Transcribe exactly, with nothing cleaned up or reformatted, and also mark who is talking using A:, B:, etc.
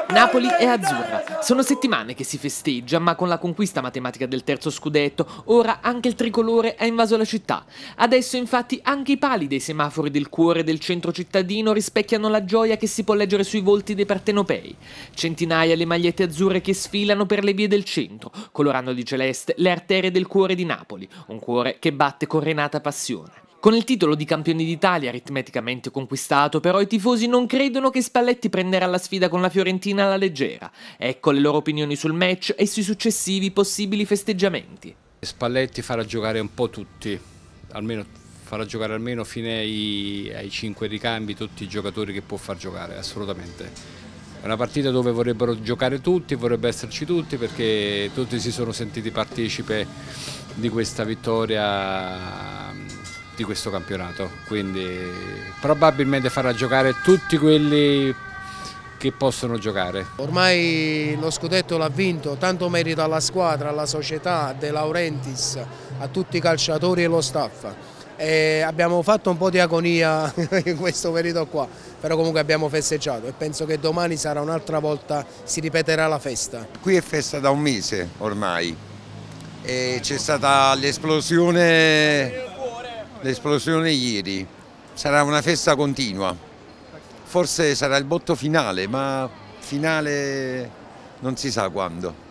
A: Napoli è azzurra. Sono settimane che si festeggia, ma con la conquista matematica del terzo scudetto, ora anche il tricolore ha invaso la città. Adesso infatti anche i pali dei semafori del cuore del centro cittadino rispecchiano la gioia che si può leggere sui volti dei partenopei. Centinaia le magliette azzurre che sfilano per le vie del centro, colorando di celeste le arterie del cuore di Napoli, un cuore che batte con renata passione. Con il titolo di campioni d'Italia aritmeticamente conquistato, però i tifosi non credono che Spalletti prenderà la sfida con la Fiorentina alla leggera. Ecco le loro opinioni sul match e sui successivi possibili festeggiamenti.
B: Spalletti farà giocare un po' tutti, almeno farà giocare almeno fino ai, ai cinque ricambi tutti i giocatori che può far giocare, assolutamente. È una partita dove vorrebbero giocare tutti, vorrebbe esserci tutti, perché tutti si sono sentiti partecipe di questa vittoria, di questo campionato, quindi probabilmente farà giocare tutti quelli che possono giocare.
C: Ormai lo scudetto l'ha vinto, tanto merito alla squadra, alla società, a De Laurentiis, a tutti i calciatori e lo staff. E abbiamo fatto un po' di agonia in questo periodo qua, però comunque abbiamo festeggiato e penso che domani sarà un'altra volta, si ripeterà la festa.
D: Qui è festa da un mese ormai e c'è stata l'esplosione l'esplosione ieri, sarà una festa continua, forse sarà il botto finale, ma finale non si sa quando.